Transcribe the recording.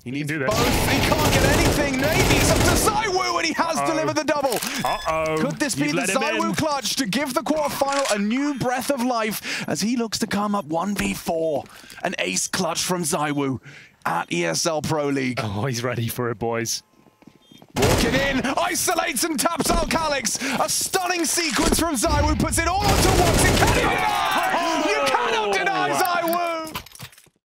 He needs do this. both. He can't get anything. Navy's up to ZywOo, and he has delivered the double. Could this be the ZywOo clutch to give the quarterfinal a new breath of life as he looks to come up 1v4? An ace clutch from ZywOo at ESL Pro League. Oh, he's ready for it, boys. Walking in, isolates and taps out Calix. A stunning sequence from ZywOo, puts it all onto Watson. Can he deny?